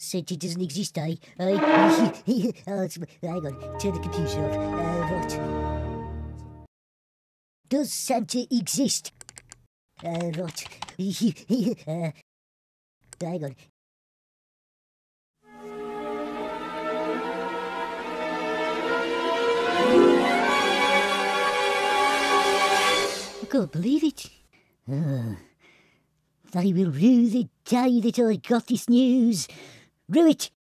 Santa doesn't exist, eh? Oh, hang on, turn the computer off. Right. Does Santa exist? Right. Hang on. I can't believe it. They will rue the day that I got this news. Rue it!